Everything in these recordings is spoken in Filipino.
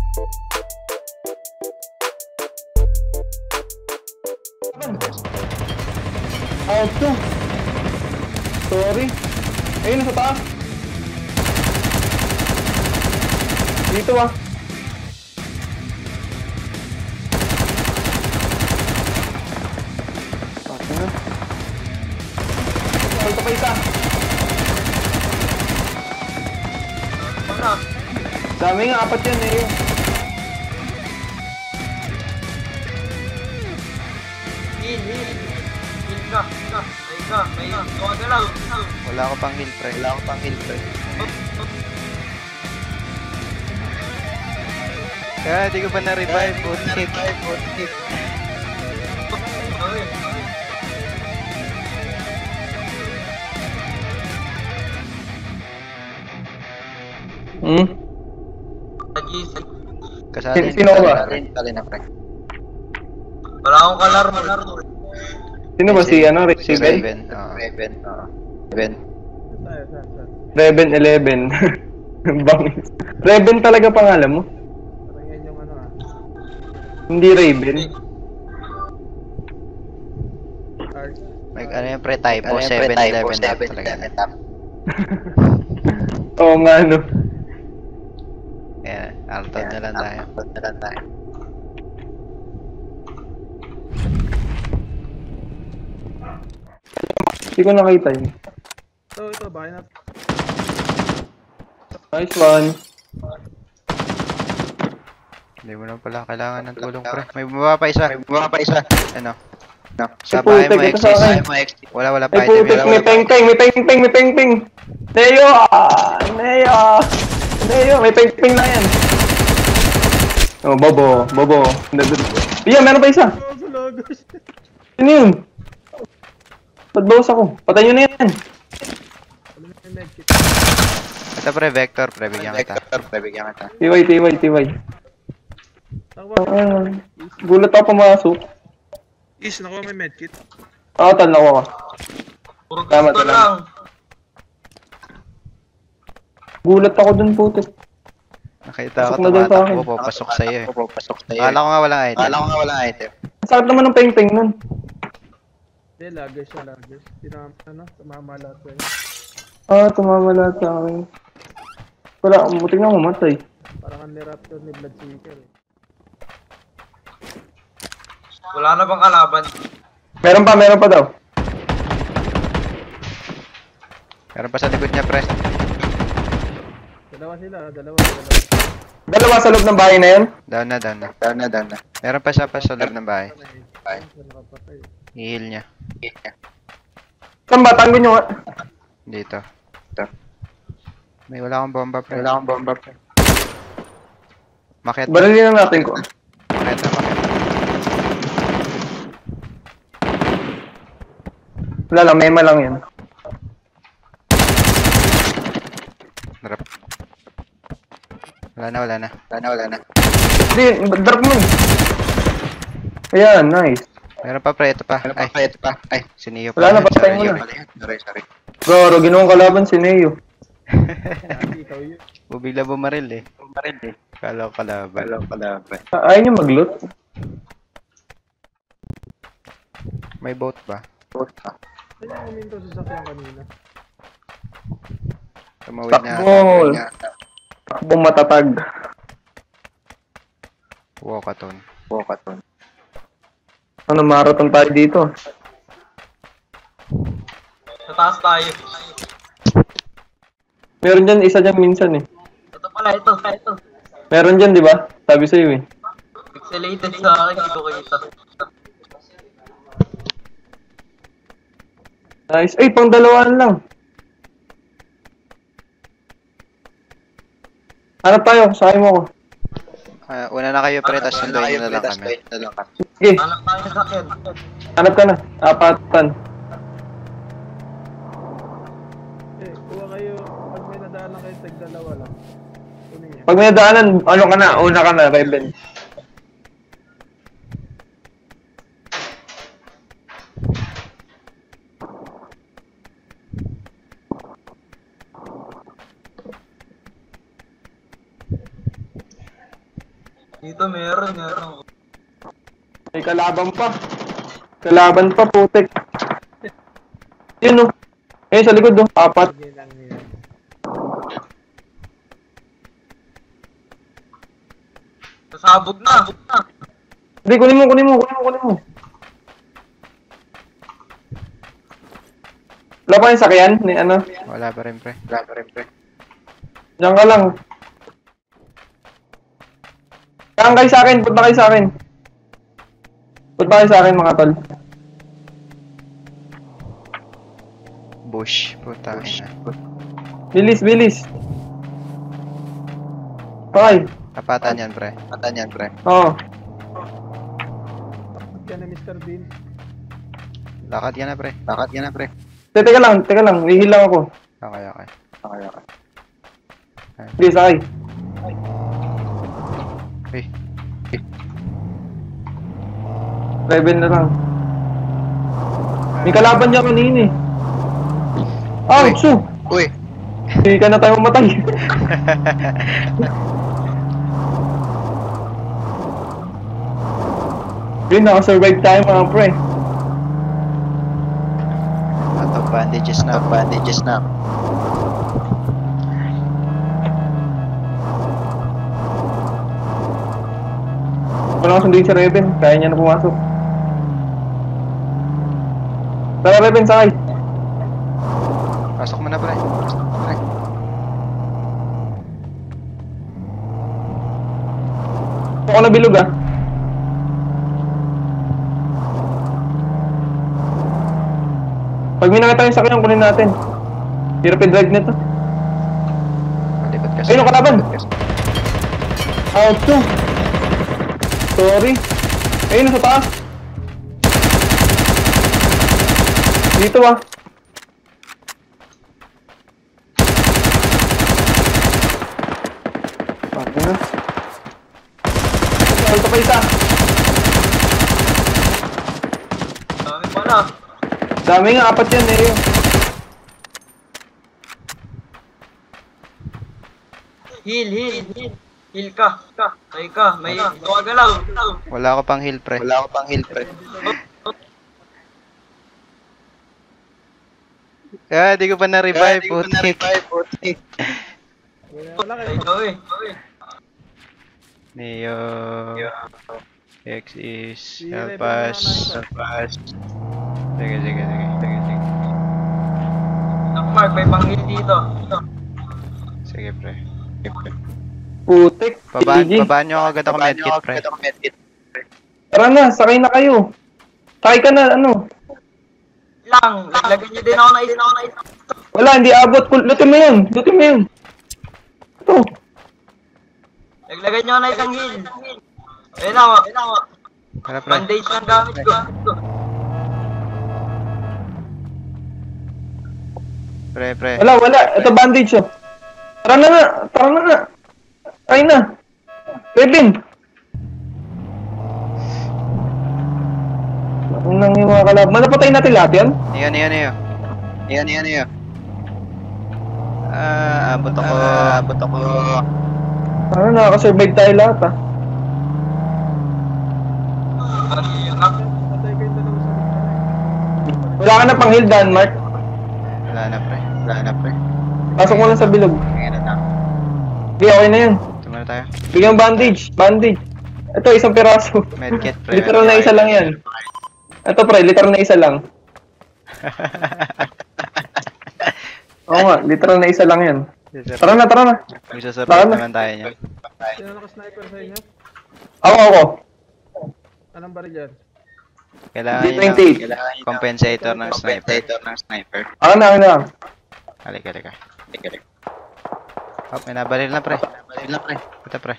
Auto. Sorry. Ayun, nasa taas. Dito ah. Auto na. Auto pa isa. Dami nga, apat yan eh. Wala ko pang heal pre. Kaya di ko pa na-revive. Bullshit. Kasali. Sino ba? Kasali na pre. Wala akong kalarmo. Sino ba si ano? Si Raven? Raven. Raven 11. Bangis. Raven talaga pangalan mo? Parang yan yung ano ah. Hindi Raven. Art. May ano yung pre typo 7-11 talaga. Oo nga no. Ayan, Alton na lang tayo. Hindi ko nakita yun. Ito, bahay na. Nice one. Hindi mo na pala kailangan ng tulong pre. May bumaba pa isa. Ano? Sa Ay, bahay putek, mo ito sa akin. exit. Wala pa Ay item. putik, may peng-peng. Neo! Neo, may peng-peng na yan. Oh, bobo. Iya, meron pa isa. Oh, sa logos. Sino yun? Ba't bawas ako? Patay nyo na yan. Wala na yung medkit. Ito pre, Vector. Pre, bigyan kita. TY. Nakuha, Gulat ako pumasok. nakuha may medkit. Tal na ako. Puro Tama, gusto tama. lang. Gulat ako dun putik. Nakita ko Pasok na daw sa akin. tumatakbo. Papasok sa'yo eh. Akala ko nga walang item. Ang sakit naman ng peng-peng nun. Hindi, lagers. Tumama lahat ko Tumama lahat sa akin. Wala, mutik na mamatay. Parang ang niraptor ni Bloodseeker eh. Wala na bang kalaban? Meron pa daw. Meron pa sa likod niya pre. Dalawa sila, dalawa. Dalawa sa loob ng bahay na yun? Down na. Meron pa siya pa sa loob ng bahay. Nakapatay. I-heal niya. Saan ba? Tango nyo nga. Dito. May wala akong bomba pre. Makita. Barilin na natin ko. Makita. Wala lang, mema lang yan. Drop. Wala na. Hindi, drop mo. Ayan, nice. Meron pa pre, ito pa. Ay, siniyo pa. Wala na, patay mo na. Goro, ginawang kalaban si Neo. Ikaw yun. Bigla bumaril eh. Kala ko kalaban. Ayaw niya mag-loot. May boat ba? Saan yung uminto sa sakyan kanina? Tumawid na. Takbong matatag. Walkathon. Ano, marathon tayo dito. Sa taas tayo. Meron dyan, isa dyan minsan eh. Ito pala, ito. Meron dyan, di ba? Sabi sa'yo eh. Pixelated sa akin, hindi ko kita. Nice. Ay, pang dalawaan lang. Hanap tayo, sakay mo ako. Una na kayo pre, tapos sunduin na lang kami. Sige, Hanap tayo sa akin. hanap ka na. Apatan. Kuha kayo, pag may nadaanan kayo, tag-dalawa lang. Kunin niya. Pag may daanan, ano ka na? Una ka na, Raven. Dito meron. May kalaban pa. Kalaban pa, putik. Yun, oh. Ayun, sa likod, oh. Apat. Sige lang yan. Sasabog na. Hindi, kunin mo. Wala pa yung sakyan? Ni ano? Wala pa rin, pre. Diyan ka lang. Punta kayo sa akin. Punta kayo sa akin, mga tol. Bush. Puta. Bilis. Okay. Tapatan yan, pre. Oo. Bakit ka na Mr. Bean? Lakad ka na, pre. Teka lang. Hihil lang ako. Okay. Sige, sakay. Hey. Rebel na lang. May kalaban niya kanina eh. Ouch! Uy. Hindi ka na tayo mamatay. Yun, nakasurvive tayo mga pre. Ato, bandages na. Wala akong sunduin sa Rebel. Kaya niya na pumasok. Tara Rebel, sakay. Pasok mo na, pre. Ako na bilog ah. Pag may nakita yung sakyan, kunin natin. Hirap i-drive nito. Malipat kasi. Ayun, kalaban! Ouch! Sorry. Ayun, nasa taas. Dito ah. Okay na. Ito pa isa. Dami pala. Dami nga, apat yan eh. Heal ka. Ay ka. May galaw. Wala ko pang heal, pre. Di ko pa na-revive, putik. Wala kayo. Ay, go eh. Neo. X is Sige, Alpas. Sige. Mark, may pang-heal dito. Sige, pre. Putik. Babaan nyo agad ako medkit, pre. Tara na, sakay na kayo. Sakay ka na, ano? Lagyan niyo din ako na isa. Wala, hindi abot. Lutin mo yun. Ito. Naglagay niyo na isang heal. Ayun ako. Tara, pre. Bandage lang gamit ko. Pre. Wala. Ito bandage oh. Tara na nga. Ay na. Rebin. Nang yung mga kalab. Malapatay natin lahat yan? Neo. Abot ako. Ano, nakakasurvive tayo lahat ah. Patay kayo dalawa sa likod. Wala ka na pang heal Dan, Mark. Wala na, pre. Pasok mo lang sa bilog. Ngayon na. Hindi, okay na yan. Tumara tayo. Bigyan bandage. Ito, isang piraso. Medkit, pre. Literal na isa lang yan. Ito pre, literal na isa lang. Oo nga, literal na isa lang yan. Tara na. Magsasurvive naman tayo niya. Sino naka-sniper sa inyo? Ako. Anong baril yan? Kailangan D28. nyo ng compensator ng sniper. Ako na. Halika. Oh, may nabalil na, pre. Ito, pre.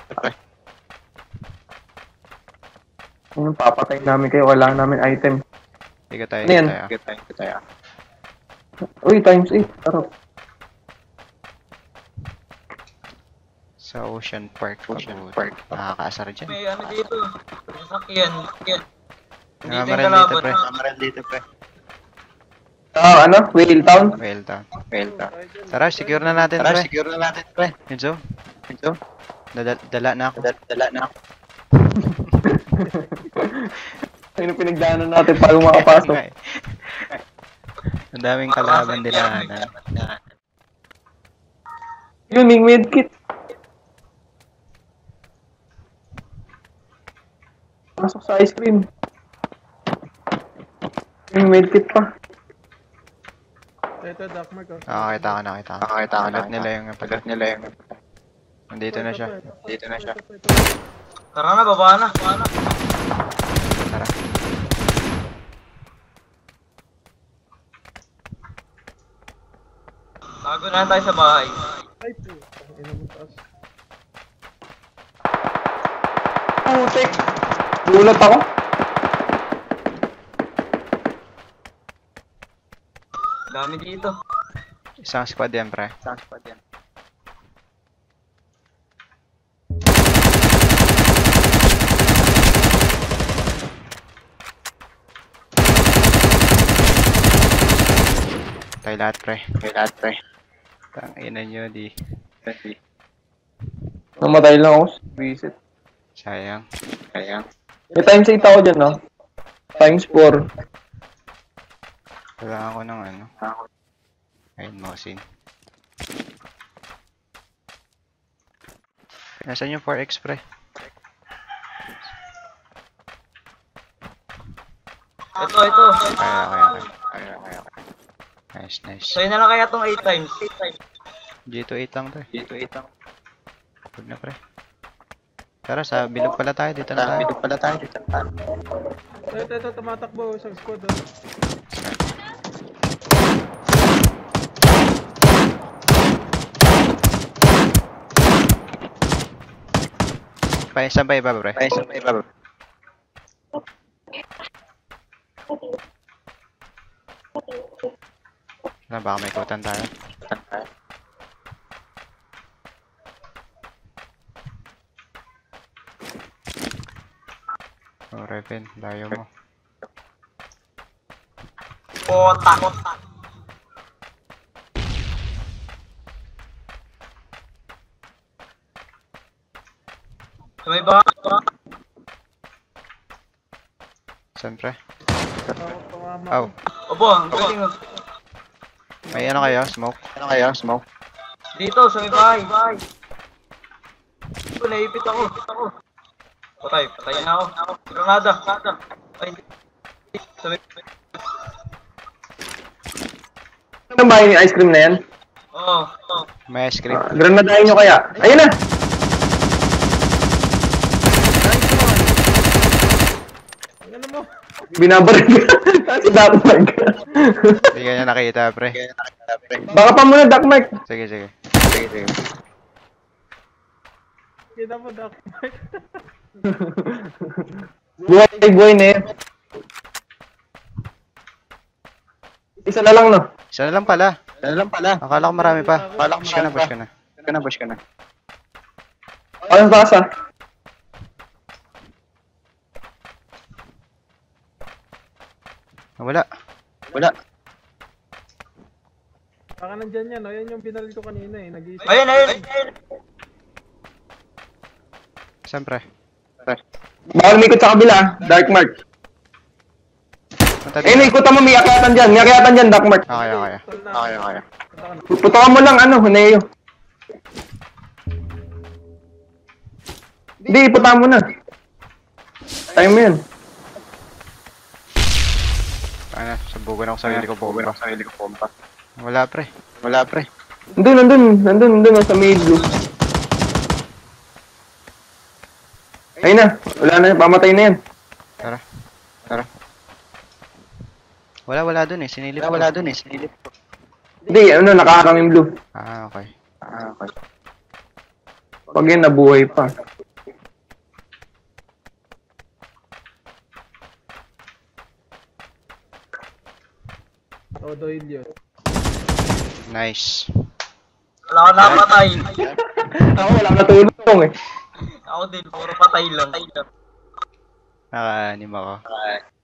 Yung papatay namin kayo, kailangan namin item. Higa tayo. Ano yan? Uy, times 8. Tara. Sa Ocean Park. Nakakaasar dyan. May ano dito. Sasakyan. Namaral dito, pre. Whale Town? Well town. Tara, secure na natin, pre. Yun, so. Dala na ako. Dala na ako. Ano pinagdaanan natin para makapasok? Ang daming kalaban dinaanan. Yun, may medkit. Pasok sa ice cream. May medkit pa. Ito, Doc Mark. Nakakita ko. Pagat nila yung. Nandito na siya. Tara na, baba na. Tara. Tago na tayo sa bahay. Ay, po. Ina mo taas. Putik. Gulat ako. Dami dito. Isang squad yan, pre. Tayo lahat, pre. Tangina nyo, di. Namatay lang ako. Visit. Sayang. May times 8 ako dyan, no? Times 4. Kailangan ko ng ano. Ayun, Mosin. Nasaan yung 4x, pre? Ito. Okay. Nice. Sa'yo na lang kaya tong 8 times. G28 lang to. Huwag na, pre. Tara, sa bilog pala tayo. Dito na tayo. Ito, tumatakbo. Isang squad, oh. Saan pa iba, pre? Baka may kutan tayo. Oh, Reven, layo mo. Potak. May ba? Saan, pre? Tawag tumama. Aw, Opo, ang galing mo. may ano kayo? Smoke? Dito, sa may bahay. Naipit ako. Patay na ako. Granada. Ay, sa may... Ano ba yung ice cream na yan? Oo. May ice cream. Granadahin nyo kaya. Ayun na! Ano mo? Binabaril ka. Kasi Doc Mike. Hindi ka niya nakita, pre. Baka pa muna, Doc Mike. Sige. Kita mo, Doc Mark. Buhay na yan. Isa na lang, no? Isa na lang pala. Akala ko marami pa. Push ka na. Anong tasa? Wala. Baka nandyan yan, oh. Yan yung pinalil ko kanina, eh. Nag-iisa. Ayun. Saan, pre? Bawal may ikot sa kabila, Dark Mark. Punta Eh, may ikutan mo, may akyatan dyan, Doc Mark. Okay. Putukan mo lang, Huneo. Hindi, iputan mo na. Time mo yun. Ano, sabugan ako sarili ko bomba. Wala, pre. Nandun, sa may blue. Ayun na, wala na, pamatay na yan. Tara. Wala dun eh. Sinilip ko. Hindi, nakakang yung blue. Ah, okay. Pag yan, nabuhay pa. Todo yun. Nice. Wala ko napatay. Ako, wala natulong eh. Ako din, puro patay lang. Naka-anim ako.